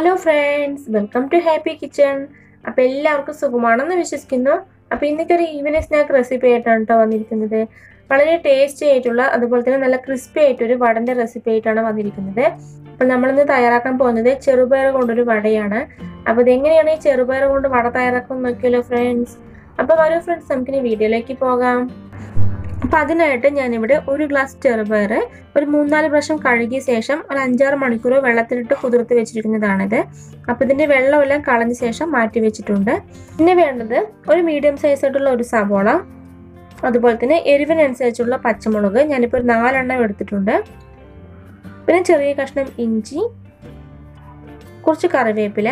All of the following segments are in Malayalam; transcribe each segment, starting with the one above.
Hello friends, welcome to Happy Kitchen. അപ്പോൾ എല്ലാവർക്കും സുഖമാണെന്ന് വിശ്വസിക്കുന്നു. അപ്പോൾ ഇന്നത്തെ ഒരു ഈവനിംഗ് സ്നാക്ക് റെസിപ്പി ആയിട്ടാണ് ട്ടോ വന്നിരിക്കുന്നത്. വളരെ ടേസ്റ്റി ആയിട്ടുള്ള അതുപോലെ തന്നെ നല്ല ക്രിസ്പി ആയിട്ടൊരു വടന്റെ റെസിപ്പി ആയിട്ടാണ് വന്നിരിക്കുന്നത്. അപ്പോൾ നമ്മൾ ഇന്ന് തയ്യാറാക്കാൻ പോകുന്നത് ചെറുപയർ കൊണ്ടൊരു വടയാണ്. അപ്പോൾ ഇതെങ്ങനെയാണ് ഈ ചെറുപയർ കൊണ്ട് വട തയ്യാറാക്കുന്നത് നോക്കിയല്ലോ ഫ്രണ്ട്സ്. അപ്പോൾ വരൂ ഫ്രണ്ട്സ് നമുക്കിനി വീഡിയോയിലേക്ക് പോകാം. അപ്പോൾ അതിനായിട്ട് ഞാനിവിടെ ഒരു ഗ്ലാസ് ചെറുപയർ ഒരു 3-4 പ്രാവശ്യം കഴുകിയ ശേഷം ഒരു 5-6 മണിക്കൂർ വെള്ളത്തിലിട്ട് കുതിർത്ത് വെച്ചിരിക്കുന്നതാണിത്. അപ്പോൾ ഇതിൻ്റെ വെള്ളമെല്ലാം കളഞ്ഞ ശേഷം മാറ്റി വെച്ചിട്ടുണ്ട്. പിന്നെ വേണ്ടത് ഒരു മീഡിയം സൈസ് ആയിട്ടുള്ള ഒരു സവോള, അതുപോലെ തന്നെ എരിവിനനുസരിച്ചുള്ള പച്ചമുളക് ഞാനിപ്പോൾ ഒരു 4 എണ്ണം എടുത്തിട്ടുണ്ട്. പിന്നെ ചെറിയ കഷ്ണം ഇഞ്ചി, കുറച്ച് കറിവേപ്പില,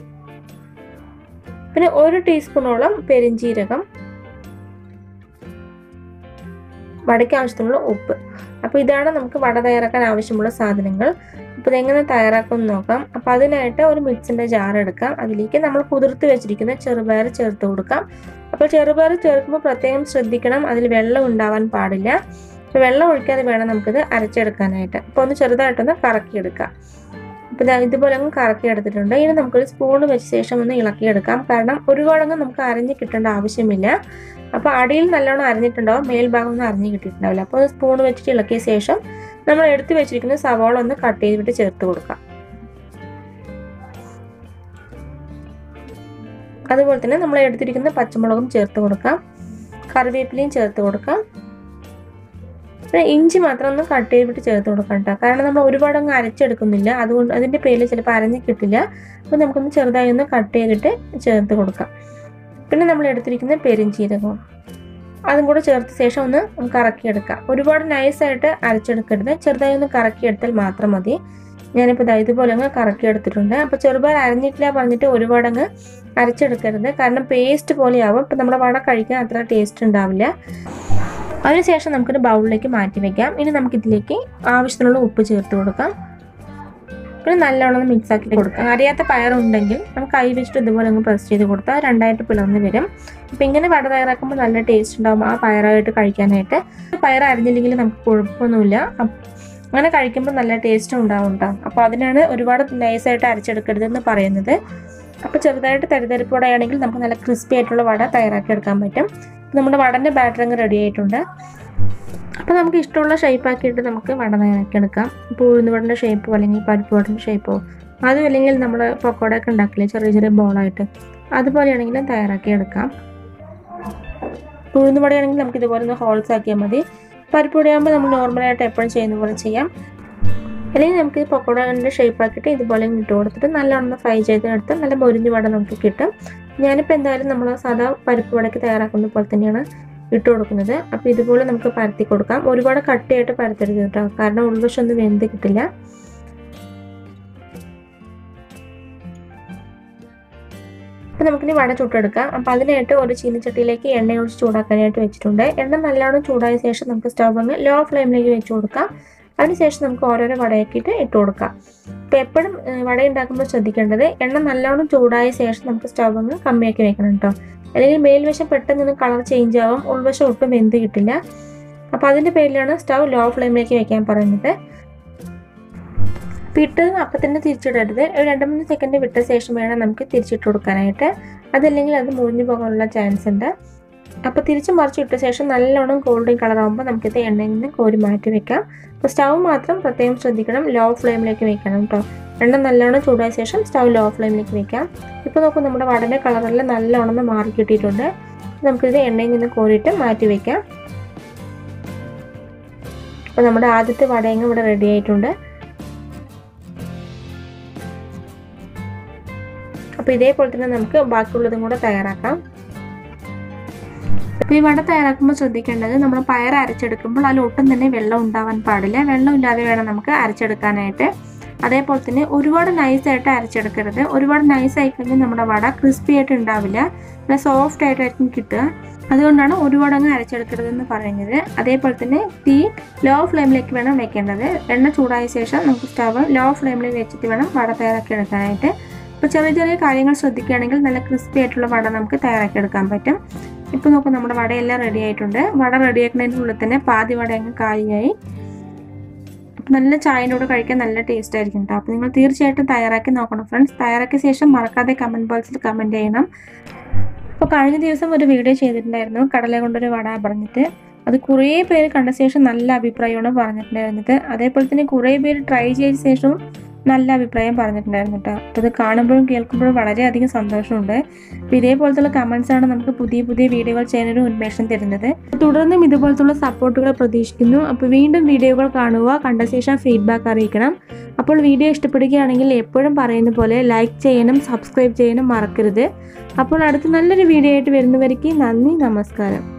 പിന്നെ 1 ടീസ്പൂണോളം പെരിഞ്ജീരകം, വടയ്ക്ക് ആവശ്യത്തിനുള്ള ഉപ്പ്. അപ്പോൾ ഇതാണ് നമുക്ക് വട തയ്യാറാക്കാൻ ആവശ്യമുള്ള സാധനങ്ങൾ. അപ്പോൾ ഇതെങ്ങനെ തയ്യാറാക്കുമെന്ന് നോക്കാം. അപ്പോൾ അതിനായിട്ട് ഒരു മിക്സിൻ്റെ ജാർ എടുക്കാം. അതിലേക്ക് നമ്മൾ കുതിർത്ത് വെച്ചിരിക്കുന്ന ചെറുപയർ ചേർത്ത് കൊടുക്കാം. അപ്പോൾ ചെറുപയർ ചേർക്കുമ്പോൾ പ്രത്യേകം ശ്രദ്ധിക്കണം, അതിൽ വെള്ളം ഉണ്ടാവാൻ പാടില്ല. അപ്പോൾ വെള്ളം ഒഴിക്കാതെ വേണം നമുക്കിത് അരച്ചെടുക്കാനായിട്ട്. അപ്പോൾ ഒന്ന് ചെറുതായിട്ടൊന്ന് കറക്കിയെടുക്കാം. അപ്പോൾ ഇതുപോലെ അങ്ങ് കറക്കിയെടുത്തിട്ടുണ്ട്. ഇനി നമുക്കൊരു സ്പൂൺ വെച്ച ശേഷം ഒന്ന് ഇളക്കിയെടുക്കാം. കാരണം ഒരുപാടങ്ങ് നമുക്ക് അരിഞ്ഞ് കിട്ടേണ്ട ആവശ്യമില്ല. അപ്പോൾ അടിയിൽ നല്ലോണം അരിഞ്ഞിട്ടുണ്ടാവും, മേൽഭാഗം ഒന്നും അരിഞ്ഞ് കിട്ടിയിട്ടുണ്ടാവില്ല. അപ്പോൾ സ്പൂൺ വെച്ചിട്ട് ഇളക്കിയ ശേഷം നമ്മൾ എടുത്തു വെച്ചിരിക്കുന്ന സവാള ഒന്ന് കട്ട് ചെയ്തിട്ട് ചേർത്ത് കൊടുക്കാം. അതുപോലെ തന്നെ നമ്മൾ എടുത്തിരിക്കുന്ന പച്ചമുളകും ചേർത്ത് കൊടുക്കാം, കറിവേപ്പിലയും ചേർത്ത് കൊടുക്കാം. പിന്നെ ഇഞ്ചി മാത്രം ഒന്ന് കട്ട് ചെയ്തിട്ട് ചേർത്ത് കൊടുക്കാം കേട്ടോ. കാരണം നമ്മൾ ഒരുപാട് അങ്ങ് അരച്ചെടുക്കുന്നില്ല, അതുകൊണ്ട് അതിൻ്റെ പേരിൽ ചിലപ്പോൾ അരഞ്ഞ് കിട്ടില്ല. അപ്പോൾ നമുക്കൊന്ന് ചെറുതായി ഒന്ന് കട്ട് ചെയ്തിട്ട് ചേർത്ത് കൊടുക്കാം. പിന്നെ നമ്മൾ എടുത്തിരിക്കുന്ന പെരിഞ്ജീരകവും അതും കൂടെ ചേർത്ത ശേഷം ഒന്ന് കറക്കിയെടുക്കാം. ഒരുപാട് നൈസായിട്ട് അരച്ചെടുക്കരുത്, ചെറുതായി ഒന്ന് കറക്കിയെടുത്താൽ മാത്രം മതി. ഞാനിപ്പോൾ ഇതുപോലെ അങ്ങ് കറക്കിയെടുത്തിട്ടുണ്ട്. അപ്പോൾ ചെറുപയർ അരഞ്ഞിട്ടില്ല പറഞ്ഞിട്ട് ഒരുപാടങ്ങ് അരച്ചെടുക്കരുത്, കാരണം പേസ്റ്റ് പോലെയാവും. ഇപ്പം നമ്മുടെ വട കഴിക്കാൻ അത്ര ടേസ്റ്റ് ഉണ്ടാവില്ല. അതിനുശേഷം നമുക്കൊരു ബൗളിലേക്ക് മാറ്റി വയ്ക്കാം. ഇനി നമുക്കിതിലേക്ക് ആവശ്യത്തിനുള്ള ഉപ്പ് ചേർത്ത് കൊടുക്കാം. പിന്നെ നല്ലോണം മിക്സ് ആക്കി കൊടുക്കാം. അറിയാത്ത പയറുണ്ടെങ്കിൽ നമുക്ക് കൈ വെച്ചിട്ട് ഇതുപോലെ അങ്ങ് പ്രസ് ചെയ്ത് കൊടുത്താൽ രണ്ടായിട്ട് പിളർന്ന് വരും. അപ്പം ഇങ്ങനെ വട തയ്യാറാക്കുമ്പോൾ നല്ല ടേസ്റ്റ് ഉണ്ടാകും ആ പയറായിട്ട് കഴിക്കാനായിട്ട്. പയർ അരിഞ്ഞില്ലെങ്കിൽ നമുക്ക് കുഴപ്പമൊന്നുമില്ല, അങ്ങനെ കഴിക്കുമ്പോൾ നല്ല ടേസ്റ്റും ഉണ്ടാവും കേട്ടോ. അപ്പോൾ അതിനാണ് ഒരുപാട് നൈസായിട്ട് അരച്ചെടുക്കരുതെന്ന് പറയുന്നത്. അപ്പോൾ ചെറുതായിട്ട് തരിതരിപ്പോടെയാണെങ്കിൽ നമുക്ക് നല്ല ക്രിസ്പി ആയിട്ടുള്ള വട തയ്യാറാക്കി എടുക്കാൻ പറ്റും. നമ്മുടെ വടൻ്റെ ബാറ്റർ അങ്ങ് റെഡി ആയിട്ടുണ്ട്. അപ്പോൾ നമുക്ക് ഇഷ്ടമുള്ള ഷേപ്പാക്കിയിട്ട് നമുക്ക് വട തയ്യാറാക്കി എടുക്കാം. ഇപ്പോൾ ഉഴുന്നുവടൻ്റെ ഷേപ്പോ അല്ലെങ്കിൽ പരിപ്പ് വടൻ്റെ ഷേപ്പോ, അതും അല്ലെങ്കിൽ നമ്മൾ പക്കോടയൊക്കെ ഉണ്ടാക്കില്ലേ ചെറിയ ചെറിയ ബോളായിട്ട്, അതുപോലെയാണെങ്കിലും തയ്യാറാക്കി എടുക്കാം. ഉഴുന്നുവടയാണെങ്കിൽ നമുക്ക് ഇതുപോലെ ഒന്ന് ഹോൾസ് ആക്കിയാൽ മതി. പരിപ്പ് വടയാകുമ്പോൾ നമ്മൾ നോർമലായിട്ട് എപ്പോഴും ചെയ്യുന്ന പോലെ ചെയ്യാം. അല്ലെങ്കിൽ നമുക്ക് പക്കോടൻ്റെ ഷേപ്പാക്കിയിട്ട് ഇതുപോലെ ഇട്ട് കൊടുത്തിട്ട് നല്ലോണം ഫ്രൈ ചെയ്തെടുത്ത് നല്ല മൊരിഞ്ഞ വട നമുക്ക് കിട്ടും. ഞാനിപ്പോൾ എന്തായാലും നമ്മൾ സാധാ പരിപ്പ് വടയ്ക്ക് തയ്യാറാക്കുന്ന പോലെ തന്നെയാണ് ഇട്ട് കൊടുക്കുന്നത്. അപ്പോൾ ഇതുപോലെ നമുക്ക് പരത്തി കൊടുക്കാം. ഒരുപാട് കട്ടിയായിട്ട് പരത്തരുത് കേട്ടോ, കാരണം ഉൾവശം ഒന്നും വെന്ത് കിട്ടില്ല. അപ്പോൾ നമുക്കിനി വട ചുട്ടെടുക്കാം. അപ്പോൾ അതിനായിട്ട് ഒരു ചീനച്ചട്ടിയിലേക്ക് എണ്ണ ഒഴിച്ച് ചൂടാക്കാനായിട്ട് വെച്ചിട്ടുണ്ട്. എണ്ണ നല്ലോണം ചൂടായ ശേഷം നമുക്ക് സ്റ്റവ് അങ്ങ് ലോ ഫ്ലെയിമിലേക്ക് വെച്ച് കൊടുക്കാം. അതിനുശേഷം നമുക്ക് ഓരോരോ വടയാക്കിയിട്ട് ഇട്ട് കൊടുക്കാം. അപ്പോൾ എപ്പോഴും വട ഉണ്ടാക്കുമ്പോൾ ശ്രദ്ധിക്കേണ്ടത് എണ്ണ നല്ലോണം ചൂടായ ശേഷം നമുക്ക് സ്റ്റവ് അങ്ങ് കമ്മിയാക്കി വെക്കണം കേട്ടോ. അല്ലെങ്കിൽ മേൽവശം പെട്ടെന്ന് കളർ ചേഞ്ച് ആവും, ഉൾവശം ഒട്ടും വെന്ത് കിട്ടില്ല. അപ്പോൾ അതിൻ്റെ പേരിലാണ് സ്റ്റവ് ലോ ഫ്ലെയിമിലേക്ക് വെക്കാൻ പറയുന്നത്. ഇട്ടത് അപ്പം തന്നെ തിരിച്ചിടരുത്, ഒരു 2-3 സെക്കൻഡ് വിട്ട ശേഷം വേണം നമുക്ക് തിരിച്ചിട്ട് കൊടുക്കാനായിട്ട്. അതല്ലെങ്കിൽ അത് മുറിഞ്ഞു പോകാനുള്ള ചാൻസ് ഉണ്ട്. അപ്പോൾ തിരിച്ച് മറിച്ചിട്ട ശേഷം നല്ലോണം ഗോൾഡൻ കളർ ആകുമ്പോൾ നമുക്കിത് എണ്ണയിൽ നിന്ന് കോരി മാറ്റി വെക്കാം. അപ്പോൾ സ്റ്റവ് മാത്രം പ്രത്യേകം ശ്രദ്ധിക്കണം, ലോ ഫ്ലെയിമിലേക്ക് വെക്കണം കേട്ടോ. എണ്ണ നല്ലോണം ചൂടായ ശേഷം സ്റ്റവ് ലോ ഫ്ലെയിമിലേക്ക് വെക്കാം. ഇപ്പോൾ നോക്കും നമ്മുടെ വടൻ്റെ കളറെല്ലാം നല്ലോണം മാറി കിട്ടിയിട്ടുണ്ട്. നമുക്കിത് എണ്ണയിൽ നിന്ന് കോരിയിട്ട് മാറ്റി വെക്കാം. അപ്പോൾ നമ്മുടെ ആദ്യത്തെ വടയങ്ങ് ഇവിടെ റെഡി ആയിട്ടുണ്ട്. അപ്പോൾ ഇതേപോലെ തന്നെ നമുക്ക് ബാക്കിയുള്ളതും കൂടെ തയ്യാറാക്കാം. അപ്പോൾ ഈ വട തയ്യാറാക്കുമ്പോൾ ശ്രദ്ധിക്കേണ്ടത് നമ്മൾ പയർ അരച്ചെടുക്കുമ്പോൾ അതിൽ ഒട്ടും തന്നെ വെള്ളം ഉണ്ടാവാൻ പാടില്ല. വെള്ളമില്ലാതെ വേണം നമുക്ക് അരച്ചെടുക്കാനായിട്ട്. അതേപോലെ തന്നെ ഒരുപാട് നൈസായിട്ട് അരച്ചെടുക്കരുത്. ഒരുപാട് നൈസായി കഴിഞ്ഞാൽ നമ്മുടെ വട ക്രിസ്പി ആയിട്ട് ഉണ്ടാവില്ല, നല്ല സോഫ്റ്റ് ആയിട്ടായിരിക്കും കിട്ടുക. അതുകൊണ്ടാണ് ഒരുപാട് അങ്ങ് അരച്ചെടുക്കരുതെന്ന് പറയുന്നത്. അതേപോലെ തന്നെ തീ ലോ ഫ്ലെയിമിലേക്ക് വേണം വെക്കേണ്ടത്. എണ്ണ ചൂടായ ശേഷം നമുക്ക് സ്റ്റവ് ലോ ഫ്ലെയിമിൽ വെച്ചിട്ട് വേണം വട തയ്യാറാക്കി എടുക്കാനായിട്ട്. അപ്പോൾ ചെറിയ ചെറിയ കാര്യങ്ങൾ ശ്രദ്ധിക്കുകയാണെങ്കിൽ നല്ല ക്രിസ്പി ആയിട്ടുള്ള വട നമുക്ക് തയ്യാറാക്കി എടുക്കാൻ പറ്റും. ഇപ്പോൾ നോക്കും നമ്മുടെ വടയെല്ലാം റെഡി ആയിട്ടുണ്ട്. വട റെഡിയാക്കുന്നതിൻ്റെ ഉള്ളിൽ തന്നെ പാതി വട അങ്ങ് കാലിയായി. നല്ല ചായയുടെ കൂടെ കഴിക്കാൻ നല്ല ടേസ്റ്റ് ആയിരിക്കും കേട്ടോ. അപ്പോൾ നിങ്ങൾ തീർച്ചയായിട്ടും തയ്യാറാക്കി നോക്കണം ഫ്രണ്ട്സ്. തയ്യാറാക്കിയ ശേഷം മറക്കാതെ കമൻറ്റ് ബോക്സിൽ കമൻറ്റ് ചെയ്യണം. അപ്പോൾ കഴിഞ്ഞ ദിവസം ഒരു വീഡിയോ ചെയ്തിട്ടുണ്ടായിരുന്നു കടല കൊണ്ടൊരു വട പറഞ്ഞിട്ട്. അത് കുറേ പേര് കണ്ട ശേഷം നല്ല അഭിപ്രായമാണ് പറഞ്ഞിട്ടുണ്ടായിരുന്നത്. അതേപോലെ തന്നെ കുറേ പേര് ട്രൈ ചെയ്ത ശേഷവും നല്ല അഭിപ്രായം പറഞ്ഞിട്ടുണ്ടായിരുന്നു കേട്ടോ. അപ്പോൾ ഇത് കാണുമ്പോഴും കേൾക്കുമ്പോഴും വളരെയധികം സന്തോഷമുണ്ട്. അപ്പോൾ ഇതേപോലത്തുള്ള കമൻസാണ് നമുക്ക് പുതിയ പുതിയ വീഡിയോകൾ ചെയ്യാനൊരു ഉന്മേഷം തരുന്നത്. തുടർന്നും ഇതുപോലത്തുള്ള സപ്പോർട്ടുകൾ പ്രതീക്ഷിക്കുന്നു. അപ്പോൾ വീണ്ടും വീഡിയോകൾ കാണുക, കണ്ട ശേഷം ഫീഡ്ബാക്ക് അറിയിക്കണം. അപ്പോൾ വീഡിയോ ഇഷ്ടപ്പെടുകയാണെങ്കിൽ എപ്പോഴും പറയുന്ന പോലെ ലൈക്ക് ചെയ്യാനും സബ്സ്ക്രൈബ് ചെയ്യാനും മറക്കരുത്. അപ്പോൾ അടുത്ത നല്ലൊരു വീഡിയോ ആയിട്ട് വരുന്നവരേക്ക് നന്ദി, നമസ്കാരം.